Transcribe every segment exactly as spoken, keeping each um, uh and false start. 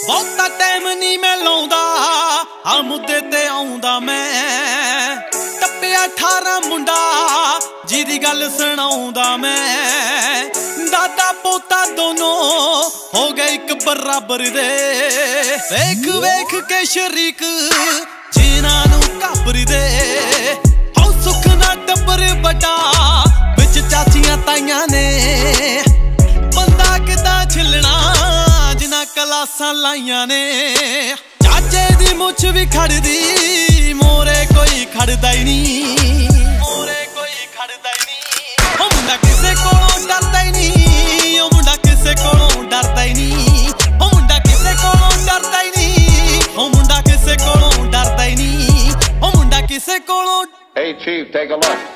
ਬਹੁਤਾ ਟਾਈਮ ਨਹੀਂ ਮੈਂ ਲਾਉਂਦਾ ਆ ਮੁੱਦੇ ਤੇ ਆਉਂਦਾ ਮੈਂ ਟੱਪਿਆ ਅਠਾਰਾਂ ਮੁੰਡਾ ਜਿਹਦੀ ਗੱਲ ਸੁਣਾਉਂਦਾ ਮੈਂ ਦਾਦਾ ਪੋਤਾ ਦੋਨੋਂ ਹੋ ਗਏ ਇੱਕ ਬਰਾਬਰ ਦੇ ਵੇਖ ਵੇਖ ਕੇ ਸ਼ਰੀਕ ਜਿਨ੍ਹਾਂ ਨੂੰ ਘਾਬਰਦੇ ਹੋ ਸੁੱਖ ਨਾ ਟੱਬਰ ਵੱਡਾ ਵਿੱਚ ਚਾਚੀਆਂ ਤਾਈਆਂ ਨੇ ਬੰਦਾ ਕਿੱਦਾਂ ਛਿਲਣਾ ਜਿਨ੍ਹਾਂ ਕਲਾਸਾਂ ਲਾਈਆਂ ਨੇ ਚਾਚੇ ਦੀ ਮੁੱਛ ਵੀ ਖੜਦੀ ਮੋਰੇ ਕੋਈ ਖੜਦਾ ਹੀ ਨਹੀਂ ਮੋਰੇ ਕੋਈ ਖੜਦਾ ਹੀ ਨਹੀਂ ਉਹ ਮੁੰਡਾ ਕਿਸੇ ਕੋਲੋਂ ਡਰਦਾ ਹੀ ਨਹੀਂ ਉਹ ਮੁੰਡਾ ਕਿਸੇ ਕੋਲੋਂ ਡਰਦਾ ਹੀ ਨਹੀਂ ਉਹ ਮੁੰਡਾ ਕਿਸੇ ਕੋਲੋਂ ਡਰਦਾ ਹੀ ਨਹੀਂ ਉਹ ਮੁੰਡਾ ਕਿਸੇ ਕੋਲੋਂ ਡਰਦਾ ਹੀ ਨਹੀਂ ਉਹ ਮੁੰਡਾ ਕਿਸੇ ਕੋਲੋਂ Hey Chief, take a look.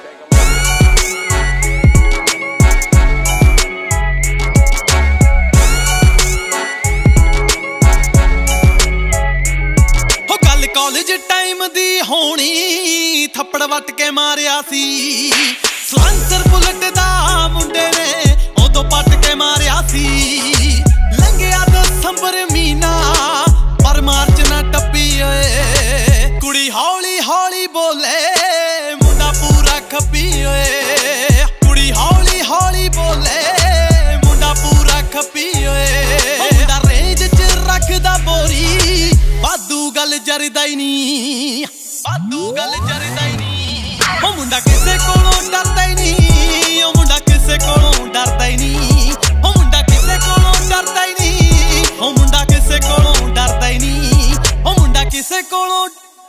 College time ਦੀ ਹੋਣੀ ਥੱਪੜ ਵੱਟ ਕੇ ਮਾਰਿਆ ਸੀ ਸਲਾਂਸਰ ਬੁਲਟ ਦਾ ਮੁੰਡੇ ਨੇ ਉਦੋਂ ਪੱਟ ਕੇ ਮਾਰਿਆ ਸੀ ਲੰਘਿਆ ਦਸੰਬਰ ਮਹੀਨਾ ਪਰ ਮਾਰਚ ਨਾ ਟੱਪੀ ਓਏ ਕੁੜੀ ਹੌਲੀ ਹੌਲੀ ਬੋਲੇ ਮੁੰਡਾ ਪੂਰਾ ਖੱਪੀ ਓਏ ਕੁੜੀ ਹੌਲੀ ਹੌਲੀ ਬੋਲੇ ਮੁੰਡਾ ਪੂਰਾ ਖੱਪੀ ਓਏ ਮੁੰਡਾ ਰੇਂਜ 'ਚ ਰੱਖਦਾ ਬੋਰੀ ਵਾਧੂ ਗੱਲ ਜਰਦਾ ਹੀ ਨਹੀਂ ਵਾਧੂ ਗੱਲ ਜਰਦਾ ਹੀ ਨਹੀਂ ਉਹ ਮੁੰਡਾ ਕਿਸੇ ਕੋਲੋਂ ਡਰਦਾ ਹੀ ਨਹੀਂ ਉਹ ਮੁੰਡਾ ਕਿਸੇ ਕੋਲੋਂ ਡਰਦਾ ਹੀ ਨਹੀਂ ਉਹ ਮੁੰਡਾ ਕਿਸੇ ਕੋਲੋਂ ਡਰਦਾ ਹੀ ਨਹੀਂ ਉਹ ਮੁੰਡਾ ਕਿਸੇ ਕੋਲੋਂ ਡਰਦਾ ਹੀ ਨਹੀਂ ਉਹ ਮੁੰਡਾ ਕਿਸੇ ਕੋਲੋਂ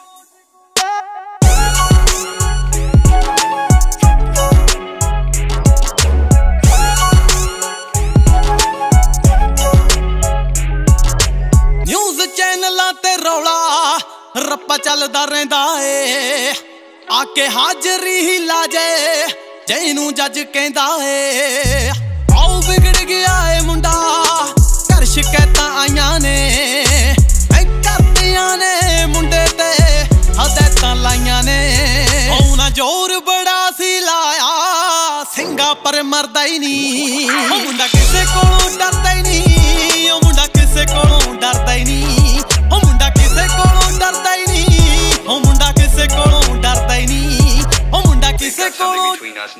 ਨਿਊਜ਼ ਚੈਨਲਾਂ ਤੇ ਰੌਲਾ ਰੱਪਾ ਚੱਲਦਾ ਰਹਿੰਦਾ ਏ ਆ ਕੇ ਹਾਜ਼ਰੀ ਹੀ ਲਾ ਜੇ ਜਿਹਨੂੰ ਜੱਜ ਕਹਿੰਦਾ ਏ ਆਉ ਵਿਗੜ ਗਿਆ ਏ ਮੁੰਡਾ ਘਰ ਸ਼ਿਕਾਇਤਾਂ ਆਈਆਂ ਨੇ ਐ ਕਰਦੀਆਂ ਨੇ ਮੁੰਡੇ ਤੇ ਹਦਾਇਤਾਂ ਲਾਈਆਂ ਨੇ ਉਹਨਾਂ ਜ਼ੋਰ ਬੜਾ ਸੀ ਲਾਇਆ ਸਿੰਘਾ ਪਰ ਮਰਦਾ ਹੀ ਨਹੀਂ ਉਹ ਮੁੰਡਾ ਕਿਸੇ ਕੋਲੋਂ ਡਰਦਾ ਹੀ ਨਹੀਂ ਉਹ ਮੁੰਡਾ ਕਿਸੇ ਕੋਲੋਂ ਡਰਦਾ ਹੀ ਨਹੀਂ ਉਹ ਮੁੰਡਾ ਕਿਸੇ ਕੋਲੋਂ ਡਰਦਾ ਹੀ ਨਹੀਂ ਉਹ ਮੁੰਡਾ ਕਿਸੇ ਕੋਲੋਂ ਡਰਦਾ ਹੀ ਨਹੀਂ ਉਹ ਮੁੰਡਾ ਕਿਸੇ ਕੋਲੋਂ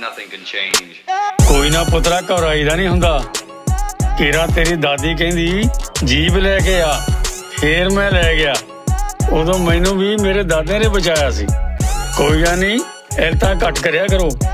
ਕੋਈ ਨਾ ਪੁੱਤਰਾ ਘਬਰਾਈ ਦਾ ਨਹੀਂ ਹੁੰਦਾ ਤੇਰਾ ਤੇਰੀ ਦਾਦੀ ਕਹਿੰਦੀ ਜੀਪ ਲੈ ਕੇ ਆ ਫੇਰ ਮੈਂ ਲੈ ਗਿਆ ਉਦੋਂ ਮੈਨੂੰ ਵੀ ਮੇਰੇ ਦਾਦੇ ਨੇ ਬਚਾਇਆ ਸੀ ਕੋਈ ਗੱਲ ਨਹੀਂ ਐਲਤਾ ਘੱਟ ਕਰਿਆ ਕਰੋ।